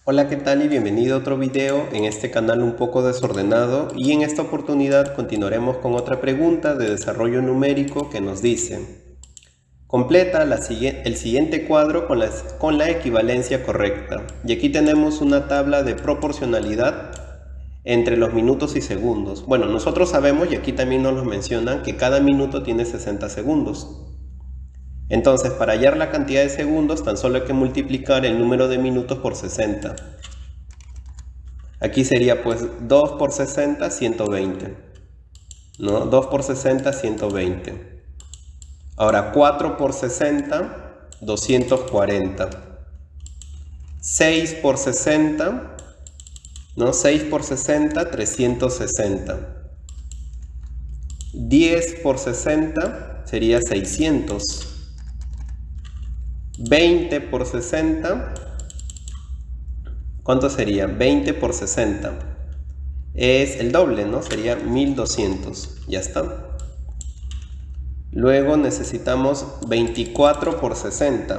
Hola, ¿qué tal? Y bienvenido a otro video en este canal un poco desordenado, y en esta oportunidad continuaremos con otra pregunta de desarrollo numérico que nos dice: completa el siguiente cuadro con la equivalencia correcta. Y aquí tenemos una tabla de proporcionalidad entre los minutos y segundos. Bueno, nosotros sabemos, y aquí también nos lo mencionan, que cada minuto tiene 60 segundos. Entonces, para hallar la cantidad de segundos, tan solo hay que multiplicar el número de minutos por 60. Aquí sería pues 2 por 60, 120. ¿No? 2 por 60, 120. Ahora 4 por 60, 240. 6 por 60, ¿no? 6 por 60, 360. 10 por 60 sería 600. 20 por 60, ¿cuánto sería? 20 por 60 es el doble, ¿no? Sería 1200. Ya está. Luego necesitamos 24 por 60.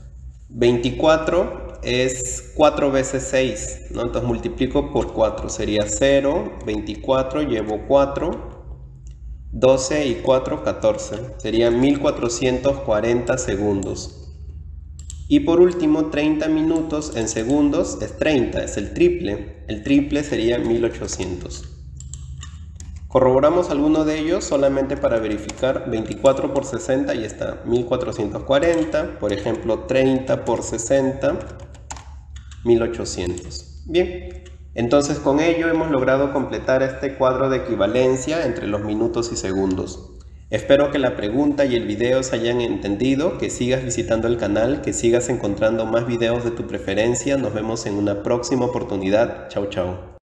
24 es 4 veces 6, ¿no? Entonces multiplico por 4, sería 0, 24, llevo 4, 12 y 4, 14. Serían 1440 segundos. Y por último, 30 minutos en segundos es 30, es el triple. El triple sería 1800. Corroboramos alguno de ellos solamente para verificar. 24 por 60, y está 1440. Por ejemplo, 30 por 60, 1800. Bien, entonces con ello hemos logrado completar este cuadro de equivalencia entre los minutos y segundos. Espero que la pregunta y el video se hayan entendido, que sigas visitando el canal, que sigas encontrando más videos de tu preferencia. Nos vemos en una próxima oportunidad. Chao, chao.